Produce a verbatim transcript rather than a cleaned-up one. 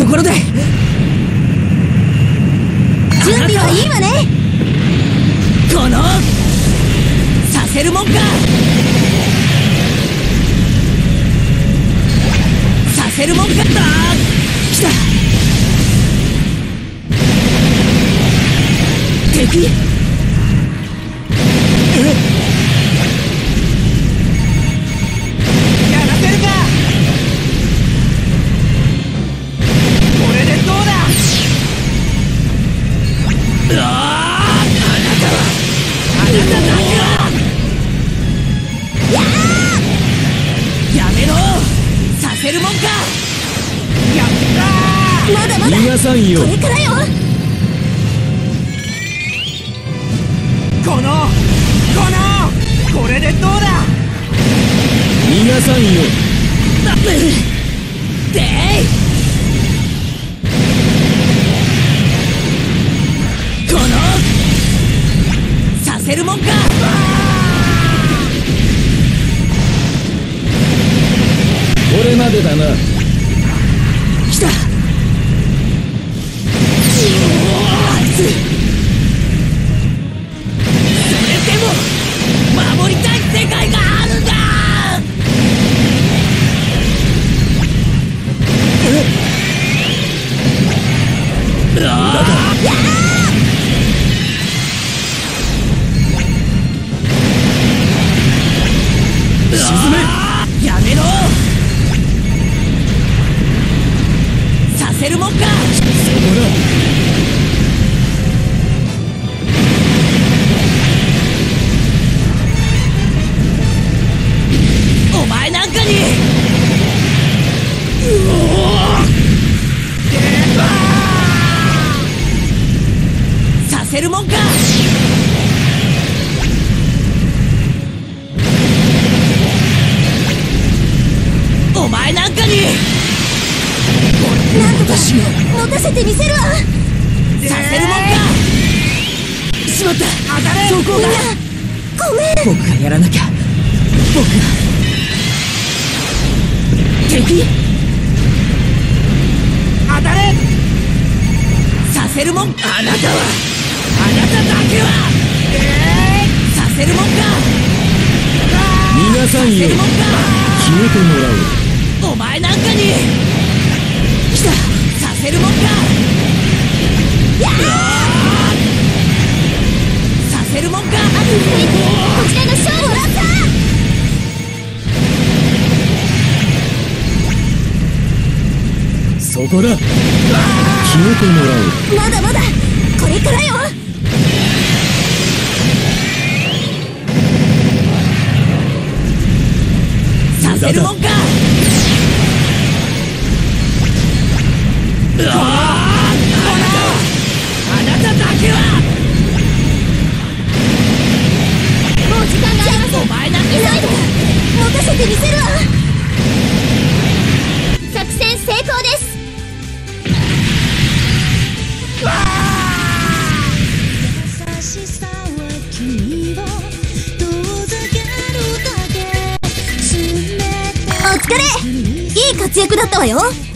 ところで準備はいいわね。 このさせるもんか。させるもんか。あー来た。敵。やらせるか。これでどうだ。うわあ、あなたはあなただけはやーやめろ。させるもんか。やったー。 まだまだ逃がさんよ。 これからよ。 このこのこれでどうだ。 逃がさんよ。 でいこのさせるもんか。 これまでだな。 来た。うお熱い。それでも守りたい世界があるんだ。うわ沈め。 やめろ。させるもんか。 そこだ。 お前なんかにうおさせるもんか。お前なんかになんとか持たせてみせるわ。 させるもんか。しまった。そこがごめん。 僕がやらなきゃ。僕が敵。当たれ。させるもん。あなたはあなただけはさせるもんか。 逃がさんよ。 させるもんか。 消えてもらう。 お前なんかに来た。させるもんか。やあさせるもんか。 こちらの勝負をもらった。 そこだ。消えてもらう。 まだまだこれからよ。 させるもんか。うわああなただけはもう時間がありません。 お前なんか急いで持たせてみせるわ。作戦成功です。お疲れ。いい活躍だったわよ。